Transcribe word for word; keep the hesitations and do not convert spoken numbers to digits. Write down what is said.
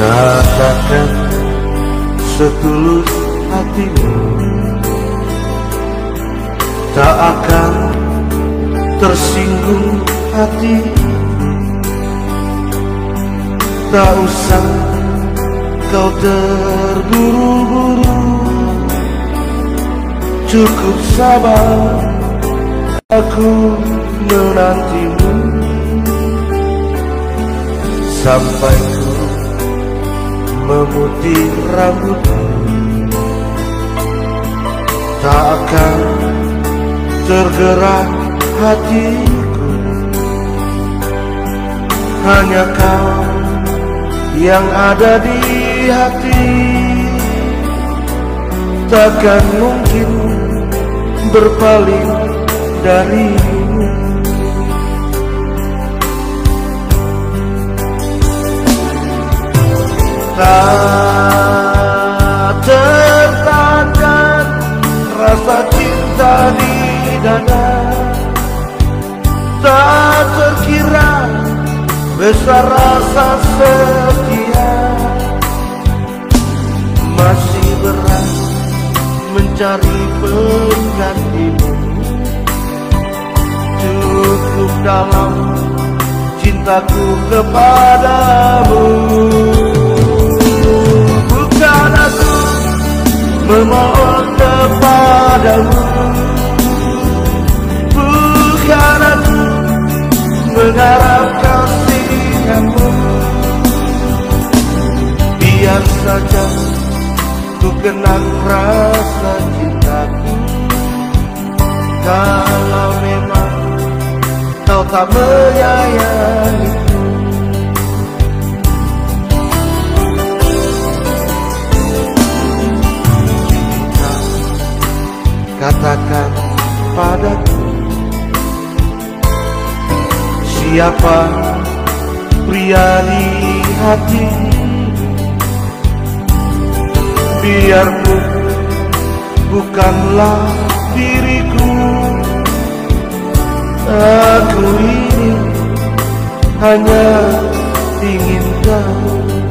Katakan setulus hatimu, tak akan tersinggung hati. Tak usah kau terburu-buru, cukup sabar aku menantimu sampai ku memutih rambutmu. Tak akan tergerak hatiku, hanya kau yang ada di hati. Takkan mungkin berpaling darimu. Tak tertahan rasa cinta di dada, tak terkira besar rasa setia. Masih berat mencari penggantimu, cukup dalam cintaku kepadamu. Bukan aku memohon kepadamu, bukan aku mengharap kasih-Mu. Biar saja ku kenang rasa cintaku. Kalau memang kau tak menyayangiku, cinta, katakan padaku, siapa pria di hati. Biarpun bukanlah diriku, aku ini hanya ingin tahu